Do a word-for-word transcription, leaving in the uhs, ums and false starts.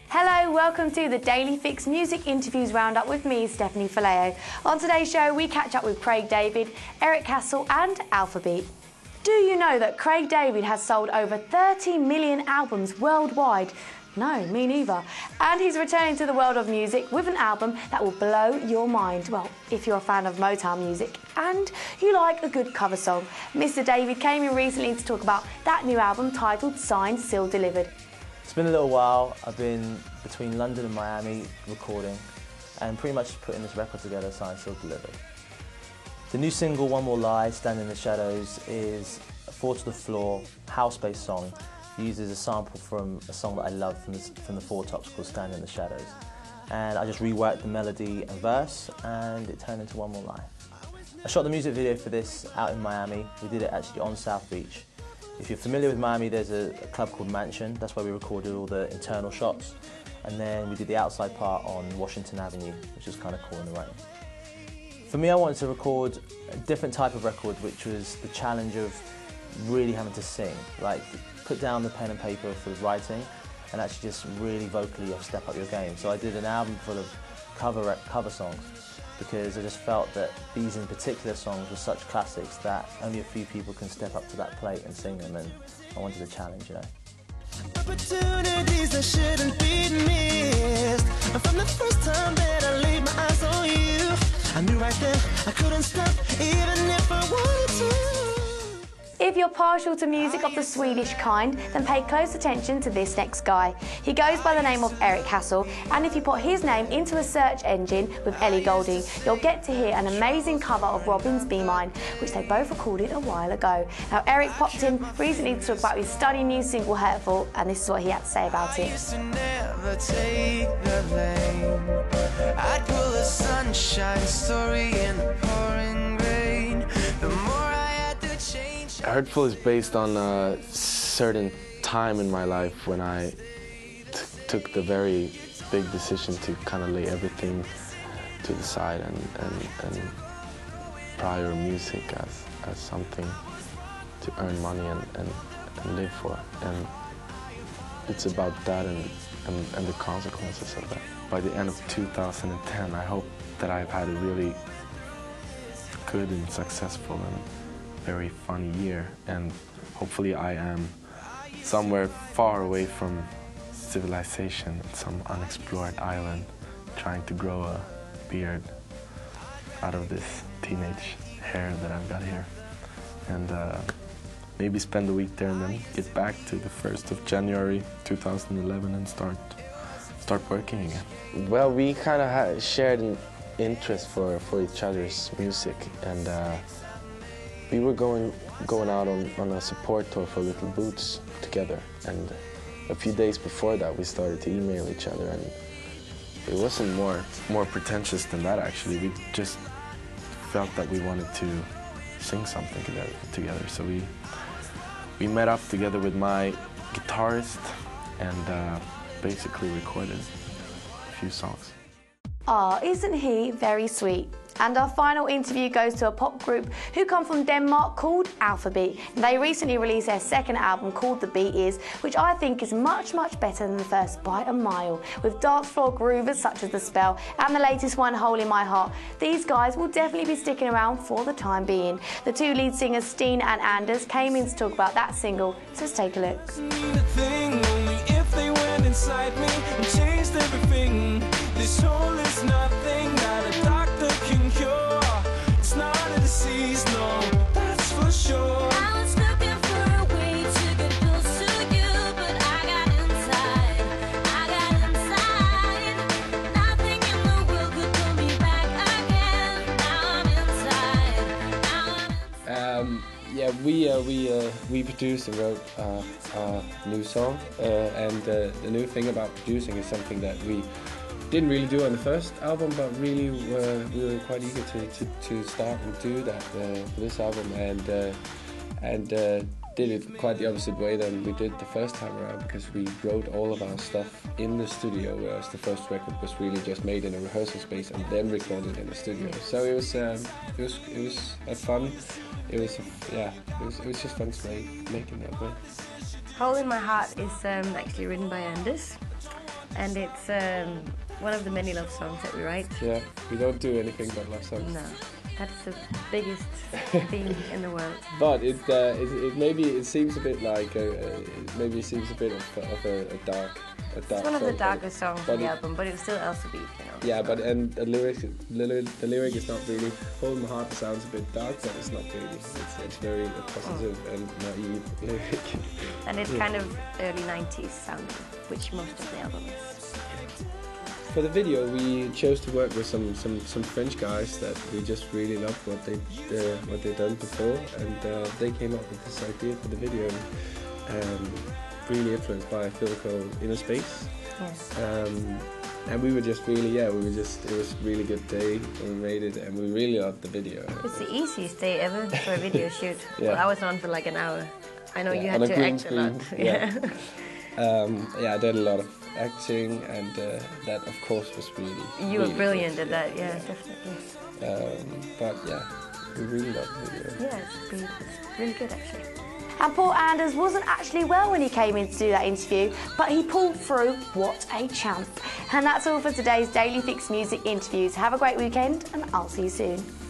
Hello, welcome to the Daily Fix Music Interviews Roundup with me, Stephanie Faleo. On today's show, we catch up with Craig David, Eric Castle and Alphabeat. Do you know that Craig David has sold over thirty million albums worldwide? No, me neither. And he's returning to the world of music with an album that will blow your mind. Well, if you're a fan of Motown music and you like a good cover song. Mister David came in recently to talk about that new album titled Signed, Sealed, Delivered. It's been a little while. I've been between London and Miami recording and pretty much putting this record together, Signed, Sealed, Delivered. The new single, One More Lie, Stand in the Shadows, is a four to the floor, house-based song. It uses a sample from a song that I love from the, from the Four Tops called Stand in the Shadows. And I just reworked the melody and verse and it turned into One More Lie. I shot the music video for this out in Miami. We did it actually on South Beach. If you're familiar with Miami, there's a, a club called Mansion. That's where we recorded all the internal shots. And then we did the outside part on Washington Avenue, which is kind of cool in the rain. For me, I wanted to record a different type of record, which was the challenge of really having to sing. Like, put down the pen and paper for the writing and actually just really vocally step up your game. So I did an album full of cover, cover songs because I just felt that these in particular songs were such classics that only a few people can step up to that plate and sing them, and I wanted a challenge, you know. Opportunities that shouldn't be missed. And from the first time that I laid my eyes on you, I knew right then I couldn't stop, even if I wanted to. If you're partial to music of the Swedish kind, then pay close attention to this next guy. He goes by the name of Eric Castle, and if you put his name into a search engine with Ellie Goulding, you'll get to hear an amazing cover of Robin's Be Mine, which they both recorded a while ago. Now, Eric popped in recently to talk about his stunning new single, Hurtful, and this is what he had to say about it. I'd pull a sunshine story in the pouring rain. The more I had to change. Hurtful is based on a certain time in my life when I t took the very big decision to kind of lay everything to the side and, and, and prior music as, as something to earn money and, and, and live for. And it's about that and, and, and the consequences of that. By the end of two thousand ten, I hope that I've had a really good and successful and very funny year, and hopefully I am somewhere far away from civilization, some unexplored island, trying to grow a beard out of this teenage hair that I've got here. And uh, maybe spend a week there and then get back to the first of January two thousand eleven and start start working again. Well, we kind of shared an interest for, for each other's music, and uh, we were going going out on, on a support tour for Little Boots together, and a few days before that we started to email each other, and it wasn't more more pretentious than that actually. We just felt that we wanted to sing something together. together. So we we met up together with my guitarist and uh, basically recorded a few songs. Ah, isn't he very sweet? And our final interview goes to a pop group who come from Denmark called Alphabeat. They recently released their second album called The Beat Is, which I think is much, much better than the first by a mile. With dance floor groovers such as The Spell and the latest one, Hole in My Heart, these guys will definitely be sticking around for the time being. The two lead singers, Steen and Anders, came in to talk about that single, so let's take a look. If they went inside me and changed everything, this hole is nothing that a doctor can cure. It's not a disease, no, that's for sure. I was looking for a way to get close to you, but I got inside, I got inside. Nothing in the world could pull me back again. Now I'm inside, now I'm inside. Um, yeah, we uh, we uh, we produced and wrote uh, a new song, uh, and uh, the new thing about producing is something that we didn't really do on the first album, but really uh, we were quite eager to, to, to start and do that uh, for this album, and uh, and uh, did it quite the opposite way than we did the first time around, because we wrote all of our stuff in the studio, whereas the first record was really just made in a rehearsal space and then recorded in the studio. So it was um, it was it was uh, fun. It was yeah, it was it was just fun to make, making that way. Hole in My Heart is um, actually written by Anders. and it's um, one of the many love songs that we write. Yeah, we don't do anything but love songs. No, that's the biggest theme in the world. But it, uh, it, it maybe it seems a bit like a, a, maybe it seems a bit of, of a, a dark, a dark. It's one of the song, darkest songs but on the it- album, but it's still Elsa Beat, you know. Yeah, but and the lyrics, the, lyric- the lyric is not really. Hold My Heart sounds a bit dark, but it's not really. It's, it's very positive and naive lyric. And it's kind of early nineties sounding, which most of the album is. For the video, we chose to work with some, some, some French guys that we just really loved what they uh, what they done before, and uh, they came up with this idea for the video, um, really influenced by a film called Inner Space. Yes. Um, and we were just really, yeah, we were just, it was a really good day, and we made it, and we really loved the video. It's the easiest day ever for a video shoot. Yeah. Well, I was on for like an hour. I know Yeah, you had on a to green act a lot. screen, yeah. Um, yeah, I did a lot of acting, and uh, that, of course, was really. You were really brilliant good. at that, yeah, definitely. Um, but yeah, we really loved the video. Yeah, it's really, it's really good actually. And Paul Anders wasn't actually well when he came in to do that interview, but he pulled through. What a champ. And that's all for today's Daily Fix Music interviews. Have a great weekend, and I'll see you soon.